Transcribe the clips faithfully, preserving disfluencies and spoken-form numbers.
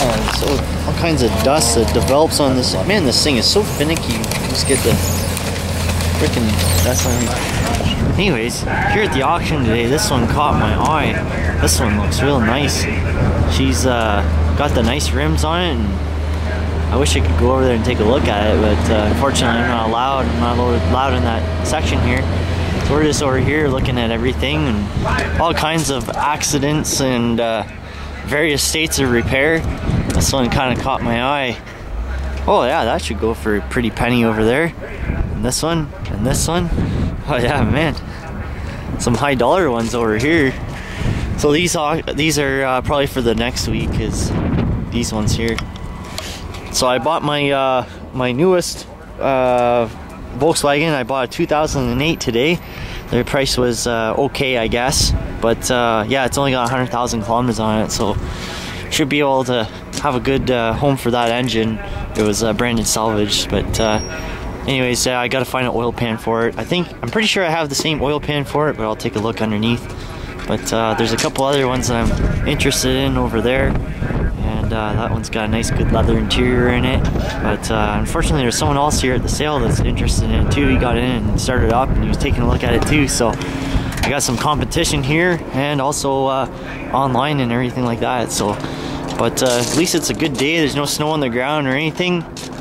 Oh, so all kinds of dust that develops on this. Man, this thing is so finicky. You just get the freaking dust on it. Anyways, here at the auction today, this one caught my eye. This one looks real nice. She's uh, got the nice rims on it, and I wish I could go over there and take a look at it, but uh, unfortunately I'm not allowed. I'm not allowed in that section here. So we're just over here looking at everything and all kinds of accidents and uh, various states of repair. This one kind of caught my eye. Oh yeah, that should go for a pretty penny over there. And this one, and this one. Oh yeah, man. Some high dollar ones over here. So these are, these are uh, probably for the next week, is these ones here. So I bought my uh, my newest uh, Volkswagen. I bought a two thousand eight today. Their price was uh, okay, I guess, but uh, yeah, it's only got one hundred thousand kilometers on it, so should be able to have a good uh, home for that engine. It was uh, branded salvage, but uh, anyways, uh, I got to find an oil pan for it. I think I'm pretty sure I have the same oil pan for it, but I'll take a look underneath. But uh, there's a couple other ones that I'm interested in over there. And uh, that one's got a nice good leather interior in it, but uh, unfortunately there's someone else here at the sale that's interested in it too. He got in and started up and he was taking a look at it too, so I got some competition here and also uh, online and everything like that. So but uh, at least it's a good day. There's no snow on the ground or anything.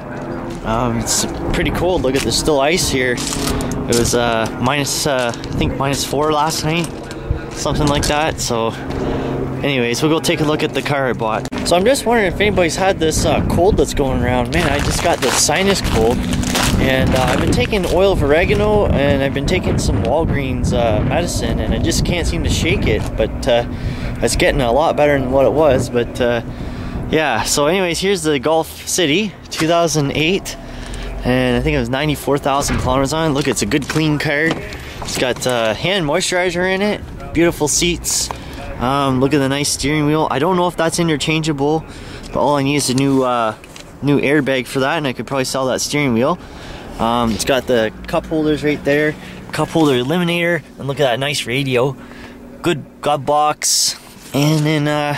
Um, it's pretty cold. Look at, there's still ice here. It was uh, minus uh, I think minus four last night, something like that. So anyways, we'll go take a look at the car I bought. So I'm just wondering if anybody's had this uh, cold that's going around. Man, I just got this sinus cold, and uh, I've been taking oil of oregano, and I've been taking some Walgreens uh, medicine, and I just can't seem to shake it. But uh, it's getting a lot better than what it was. But uh, yeah, so anyways, here's the Gulf City two thousand eight, and I think it was ninety-four thousand kilometers on it. Look, it's a good clean car. It's got uh, hand moisturizer in it, beautiful seats. Um, look at the nice steering wheel. I don't know if that's interchangeable, but all I need is a new uh, new airbag for that, and I could probably sell that steering wheel. Um, it's got the cup holders right there, cup holder eliminator, and look at that nice radio. Good glove box, and then uh,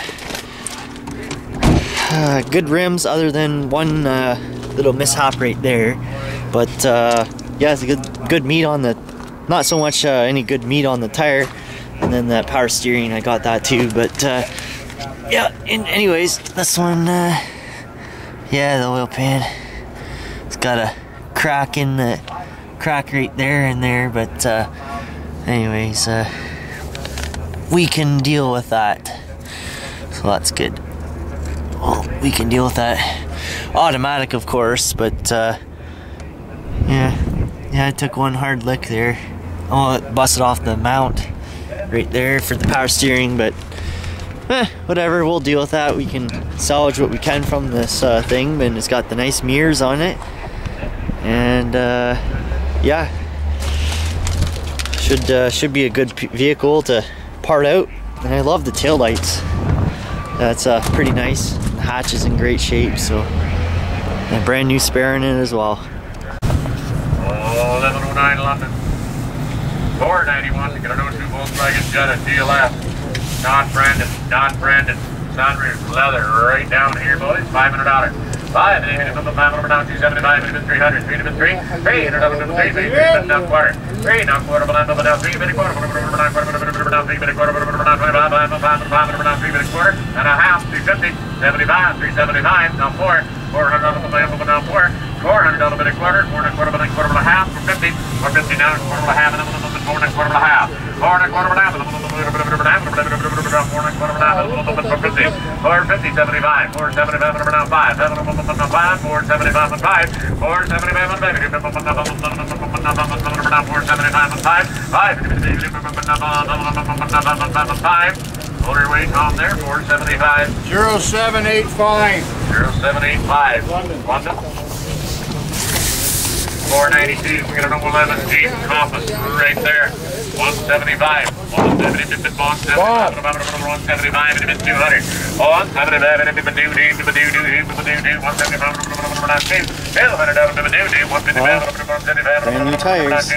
uh, good rims, other than one uh, little mishap right there. But uh, yeah, it's a good good meat on the, not so much uh, any good meat on the tire. And then that power steering, I got that too. But uh, yeah, and anyways, this one, uh, yeah, the oil pan, it's got a crack in the crack right there and there. But uh, anyways, uh, we can deal with that, so that's good. Well, we can deal with that. Automatic, of course, but uh, yeah, yeah, I took one hard lick there. Oh, it busted off the mount right there for the power steering, but eh, whatever, we'll deal with that. We can salvage what we can from this uh, thing, and it's got the nice mirrors on it, and uh, yeah, should uh, should be a good vehicle to part out. And I love the tail lights. That's uh, pretty nice. The hatch is in great shape, so a brand new spare in it as well. Oh, eleven oh nine London. four ninety-one, you got a two Volkswagen Jetta D L S, non-branded, non-branded, sunroof, leather, right down here, boys, five hundred dollars. Five, and even number five, number down, two seventy-five, and three hundred, three to three, three, and another three, three, three, down quarter, three, down quarter, but number down, three, minute quarter, number nine, quarter, number down, three, minute quarter, number nine, twenty-five, five, five, five, number down, three, minute quarter, and a half, three fifty, seventy-five, three seventy-five, down four, four hundred dollars, down four, four hundred dollars, minute quarter, four and a quarter, but a quarter, but a half, four fifty, four fifty down, quarter, but a half, and then four and a quarter, but a half, four and a quarter, but a half, four and a quarter, but a half, four fifty, four fifty, seventy-five, four seventy-five, number down five, seven, five, four seventy-five, and five, four seventy-five, and baby, number down four seventy-five, and five, five, five, motor weight on there, four seventy-five, zero seven eight five, zero seven eight five, London, London, four ninety-two, we got a number eleven Jeep Compass right there, one seventy-five, one seventy-five, one seventy-five, one seventy-five, two hundred, one seventy-five, one seventy-five, one seventy-five, Brand new tires.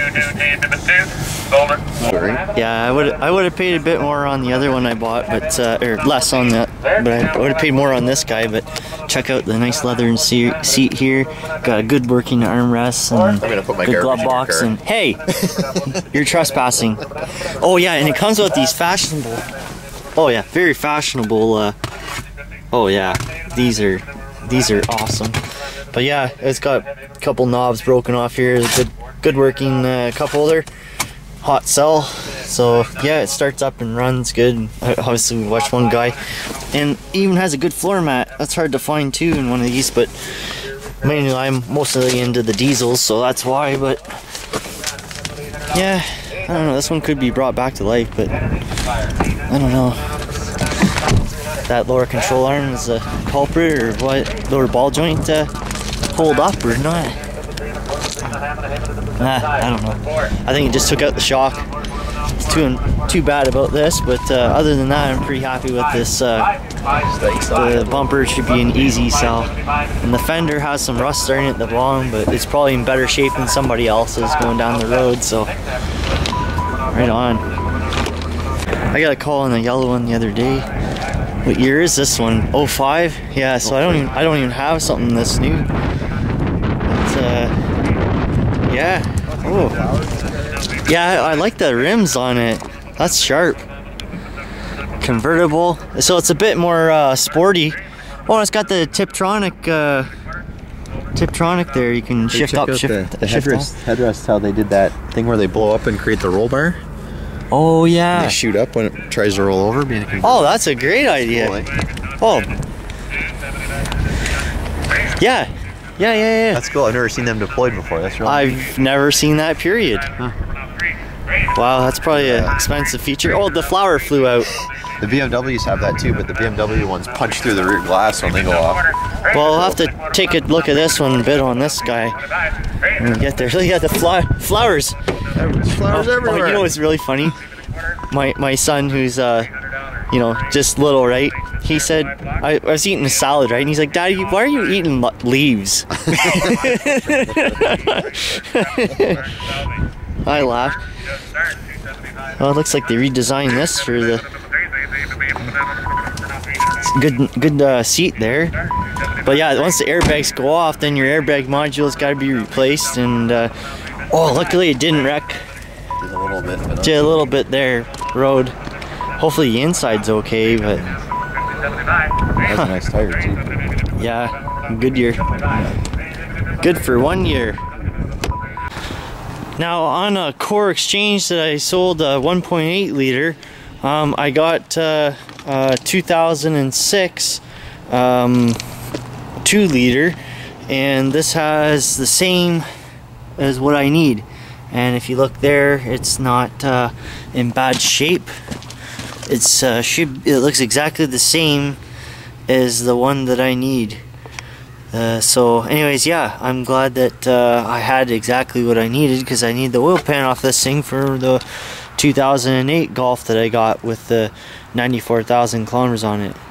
Yeah, I would I would have paid a bit more on the other one I bought, but uh, or less on that, but I would have paid more on this guy. But check out the nice leather seat seat here. Got a good working armrest and I'm gonna put my good glove box. And hey, you're trespassing. Oh yeah, and it comes with these fashionable. Oh yeah, very fashionable. Uh, oh yeah, these are these are awesome. But yeah, it's got a couple knobs broken off here. Good good working uh, cup holder. Hot cell, so yeah, it starts up and runs good. Obviously we watched one guy, and even has a good floor mat. That's hard to find too in one of these, but mainly I'm mostly into the diesels, so that's why. But yeah, I don't know, this one could be brought back to life, but I don't know. That lower control arm is a culprit, or what? Lower ball joint uh, hold up or not? Nah, I don't know. I think it just took out the shock. It's too too bad about this, but uh, other than that, I'm pretty happy with this. Uh, the bumper should be an easy sell, and the fender has some rust starting at the bottom, but it's probably in better shape than somebody else's going down the road. So, right on. I got a call on the yellow one the other day. What year is this one? oh five? Yeah. So I don't even I don't even have something this new. It's uh. Yeah. Oh. Yeah, I like the rims on it. That's sharp. Convertible. So it's a bit more uh, sporty. Oh, it's got the Tiptronic. Uh, Tiptronic there. You can Hey, shift check up, out shift. the, the shift headrest. down. Headrest. How they did that thing where they blow up and create the roll bar. Oh yeah. They shoot up when it tries to roll over. Being a Oh, that's a great idea. Oh. Yeah. Yeah, yeah, yeah. That's cool. I've never seen them deployed before. That's really I've never seen that, period. Huh. Wow, that's probably an expensive feature. Oh, the flower flew out. The B M Ws have that too, but the B M W ones punch through the rear glass when they go off. Well, I'll have to take a look at this one, bid on this guy when we get there. Look at the fly flowers. Flowers Oh, everywhere. oh, you know what's really funny? My my son, who's uh, you know, just little, right? He said, I, I was eating a salad, right? And he's like, Daddy, why are you eating leaves? I laughed. Well, it looks like they redesigned this for the good good uh, seat there. But yeah, once the airbags go off, then your airbag module's got to be replaced. And uh, oh, luckily it didn't wreck. Did a little bit. But Did a little bit there, road. Hopefully the inside's okay, but that's a nice tire too. yeah, good year. Good for one year. Now on a core exchange that I sold a one point eight liter, um, I got uh, uh, two thousand six um, two liter, and this has the same as what I need. And if you look there, it's not uh, in bad shape. It's uh, should it looks exactly the same as the one that I need. Uh, so anyways, yeah, I'm glad that uh, I had exactly what I needed, because I need the oil pan off this thing for the two thousand eight Golf that I got with the ninety-four thousand kilometers on it.